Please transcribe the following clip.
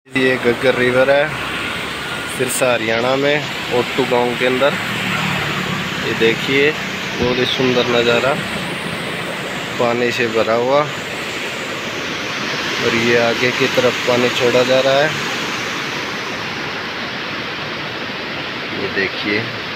ये घग्गर रिवर है सिरसा हरियाणा में ओट्टू गांव के अंदर। ये देखिए बहुत ही सुंदर नज़ारा, पानी से भरा हुआ, और ये आगे की तरफ पानी छोड़ा जा रहा है। ये देखिए।